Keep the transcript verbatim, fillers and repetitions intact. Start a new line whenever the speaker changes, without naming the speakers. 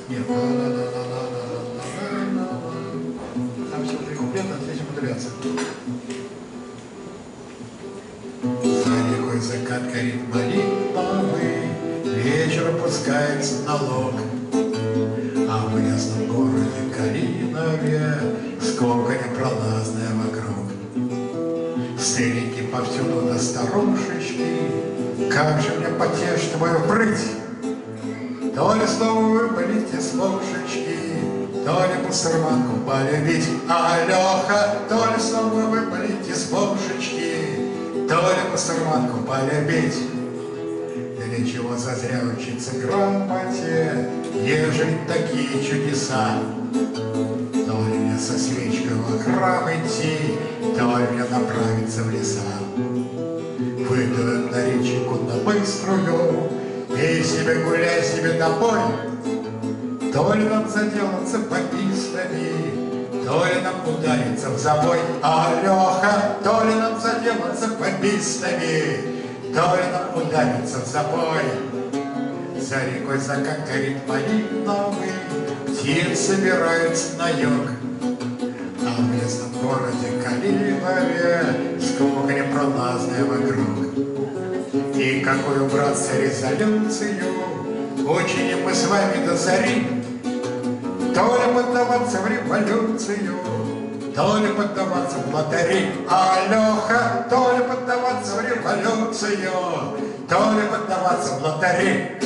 Нет. Там все три куплета, здесь модуляция. За рекой закат горит малиновый, вечер опускается налог, а в ясном городе Калинове сколько непролазная вокруг. Старики повсюду да старушечки, как же мне потешить твою прыть? То ли снова выпалить из ложечки, то ли мусульманку полюбить, Алёха, то ли снова выпалить из ложечки, то ли мусульманку полюбить. Для чего зазря учиться грамоте, ежели такие чудеса? То ли мне со свечкой в храм идти, то ли мне направиться в леса. Выйду на речку на быструю, и себе гуляй себе домой. То ли нам заделаться попистами, то ли нам удариться в забой. Алёха, то ли нам заделаться попистами, то ли нам удариться в забой. За рекой закат горит малиновый, птицы собираются на юг, а в местном городе Калинове сколько непролазная вокруг. И какую, братцы, резолюцию учиним мы с вами до зари? То ли поддаваться в революцию, то ли поддаваться в лотерей. Алёха, то ли поддаваться в революцию, то ли поддаваться в лотерей.